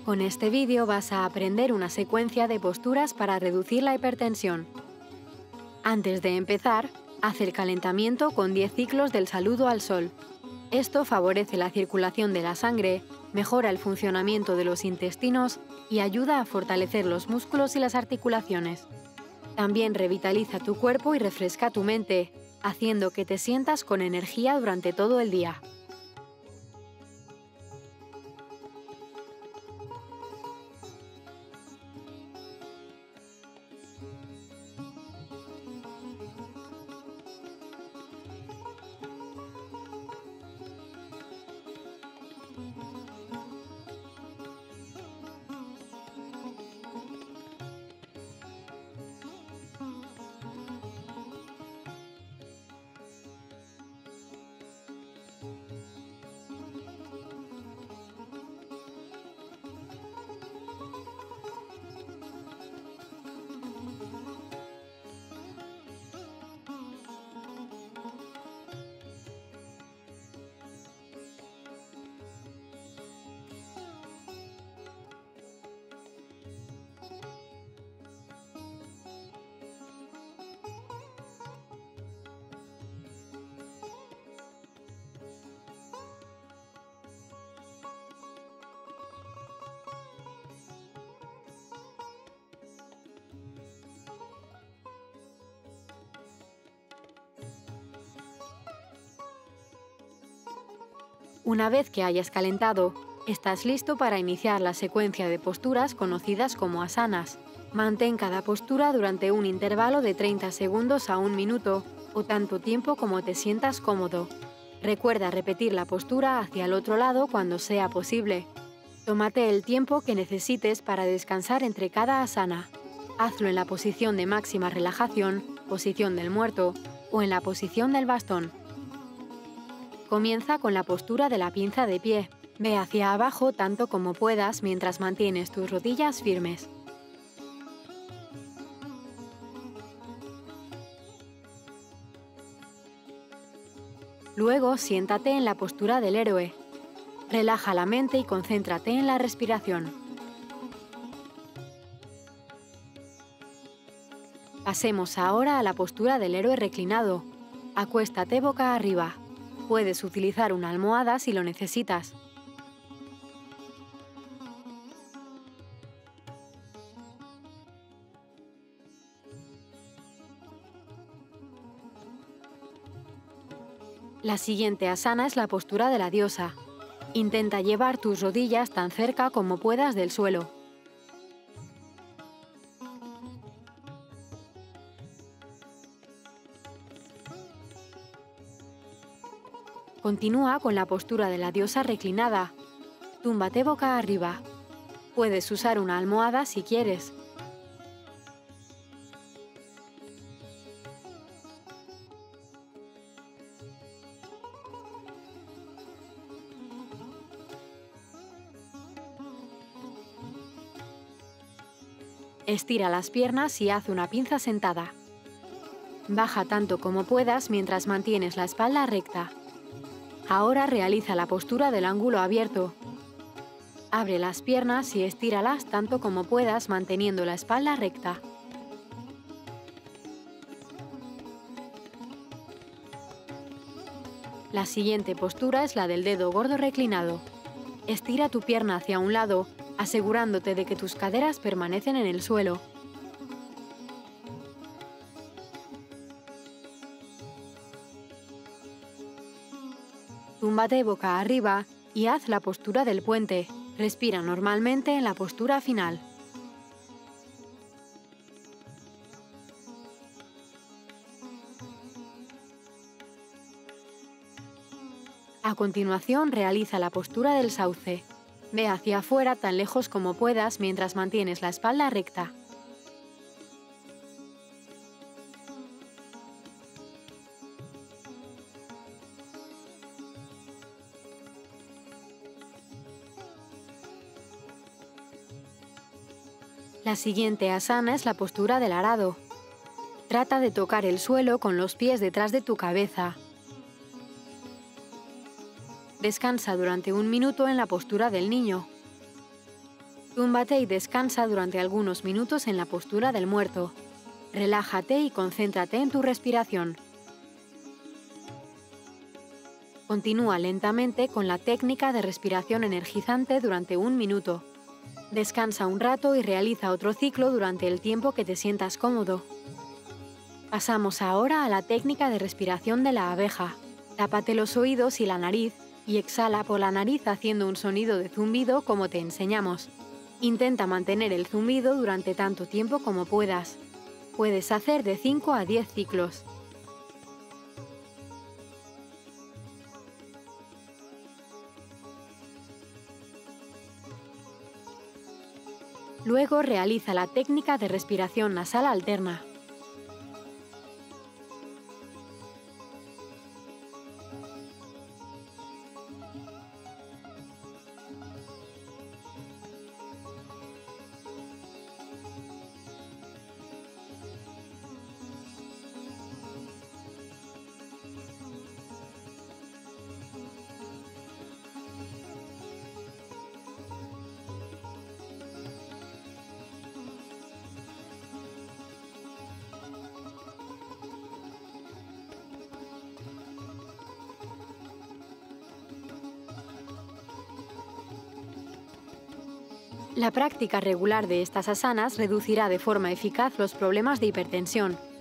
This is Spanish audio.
Con este vídeo vas a aprender una secuencia de posturas para reducir la hipertensión. Antes de empezar, haz el calentamiento con 10 ciclos del saludo al sol. Esto favorece la circulación de la sangre, mejora el funcionamiento de los intestinos y ayuda a fortalecer los músculos y las articulaciones. También revitaliza tu cuerpo y refresca tu mente, haciendo que te sientas con energía durante todo el día. Una vez que hayas calentado, estás listo para iniciar la secuencia de posturas conocidas como asanas. Mantén cada postura durante un intervalo de 30 segundos a 1 minuto o tanto tiempo como te sientas cómodo. Recuerda repetir la postura hacia el otro lado cuando sea posible. Tómate el tiempo que necesites para descansar entre cada asana. Hazlo en la posición de máxima relajación, posición del muerto o en la posición del bastón. Comienza con la postura de la pinza de pie. Ve hacia abajo tanto como puedas mientras mantienes tus rodillas firmes. Luego, siéntate en la postura del héroe. Relaja la mente y concéntrate en la respiración. Pasemos ahora a la postura del héroe reclinado. Acuéstate boca arriba. Puedes utilizar una almohada si lo necesitas. La siguiente asana es la postura de la diosa. Intenta llevar tus rodillas tan cerca como puedas del suelo. Continúa con la postura de la diosa reclinada. Túmbate boca arriba. Puedes usar una almohada si quieres. Estira las piernas y haz una pinza sentada. Baja tanto como puedas mientras mantienes la espalda recta. Ahora realiza la postura del ángulo abierto. Abre las piernas y estíralas tanto como puedas manteniendo la espalda recta. La siguiente postura es la del dedo gordo reclinado. Estira tu pierna hacia un lado, asegurándote de que tus caderas permanecen en el suelo. Túmbate boca arriba y haz la postura del puente. Respira normalmente en la postura final. A continuación, realiza la postura del sauce. Ve hacia afuera tan lejos como puedas mientras mantienes la espalda recta. La siguiente asana es la postura del arado. Trata de tocar el suelo con los pies detrás de tu cabeza. Descansa durante 1 minuto en la postura del niño. Túmbate y descansa durante algunos minutos en la postura del muerto. Relájate y concéntrate en tu respiración. Continúa lentamente con la técnica de respiración energizante durante 1 minuto. Descansa un rato y realiza otro ciclo durante el tiempo que te sientas cómodo. Pasamos ahora a la técnica de respiración de la abeja. Tápate los oídos y la nariz y exhala por la nariz haciendo un sonido de zumbido como te enseñamos. Intenta mantener el zumbido durante tanto tiempo como puedas. Puedes hacer de 5 a 10 ciclos. Luego realiza la técnica de respiración nasal alterna. La práctica regular de estas asanas reducirá de forma eficaz los problemas de hipertensión,